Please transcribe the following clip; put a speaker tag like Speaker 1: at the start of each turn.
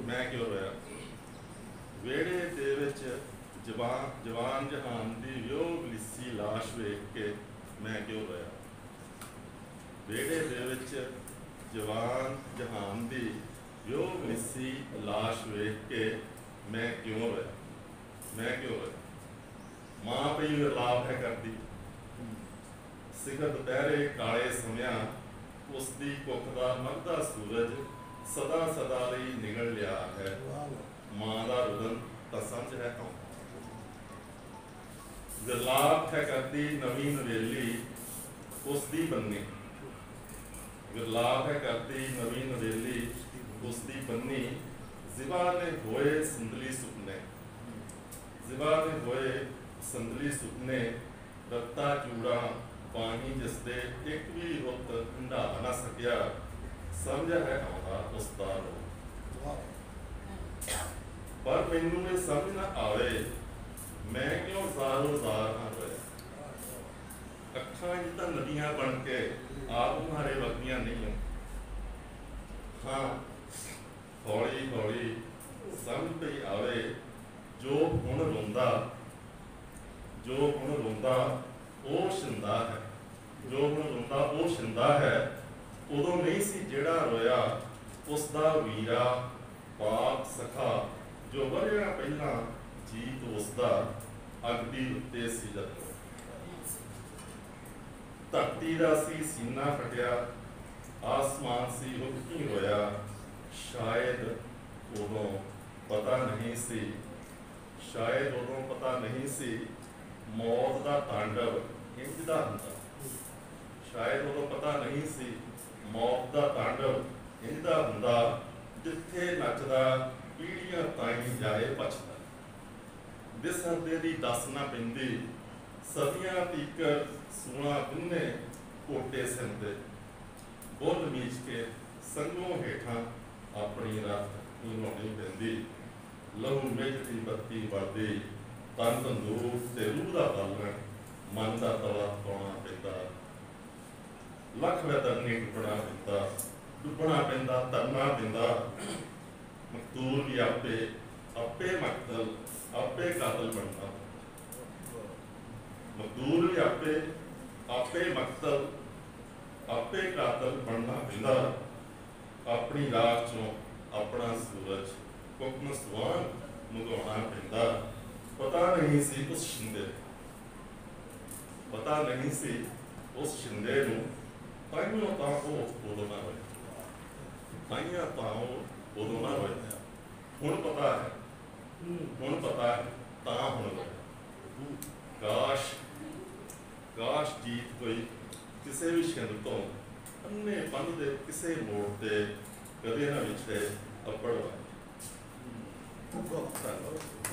Speaker 1: मैं क्यों रोया। वेड़े दे विच जवान जहान दी वियोग लिसी लाश वेख के मैं क्यों रोया। वेड़े दे विच जवान जहान दी वियोग लिसी लाश वेख के मैं क्यों रोया। मैं क्यों रोया। मां पई विरलाप है करदी, सिखर दुपहरे काले समया उसकी कुख दा मरदा सूरज सदा सदा लई निगल लिया है। मां दा रुदन तां समझ है कौन। विरलाप है करदी नवी नवेली उसकी बन्नी। विरलाप है करदी नवी नवेली उसकी बन्नी। जिबा ने होए संदली सुपने। जिबा ने होए संदली सुपने। रत्ता चूड़ा पानी जिसदे एक भी रुत हंडा ना सकिया। समझ है आउंदा उसदा रो। पर मैनू ये समझ ना आवे मैं क्यों ज़ारो ज़ार ना रोया। अखां जिद्दां नदियां बन के आप तुम्हारे वगदियां नहीं हो। हाँ हौली हौली समझ पई आवे जो हुण रोंदा वो शिंदा है। जो हुण रोंदा वो शिंदा है। उदों नहीं सी जेड़ा रोया उसदा वीरा पाक सखा। जो वरिया पहला जीत उसदा अगदी उत्ते सी जद। धरती दा सी सीना फटिया आसमान सी हुक्की रोया। शायद उदों पता नहीं सी। शायद उदों पता नहीं सी मौत दा तांडव इंज दा हुंदा। शायद उदों पता नहीं सी मौत दा तांडव इंज दा हुंदा। जिथे नचदा पीढ़ियां ताईं जाए पछदा। बिसरदे दी दस ना पिंदी सदियां तीकर सूना बिन्ने कोटे सिंदे। बुल मीच के संगों हेठां अपनी रत हिलाउणी पैंदी। लहू मेजदी बत्ती बढ़दी तन तंदूर ते रूह दा बालन मन दा तवा पाउणा पैंदा। लख वैतरनी डुबना पैंदा तरना पैंदा। मकतूल भी आपे मकतल आपे कातल बनता। मकतूल भी आपे मकतल आपे कातल बनना पैंदा। अपनी राख चों अपना सूरज कुकन सुआन मंगाउणा पैंदा। पता नहीं सी उस शिंदे पता नहीं सी उस शिंदे नूं ताइयों तां ओह उदों ना होए। ताइयां तां ओह उदों ना होए। हुण पता है तां हुण होया। काश जीत कोई किसी भी छिंद तो अन्ने पंध दे किसी मोड़ ते कदे ना विछड़े अपड़ वाए।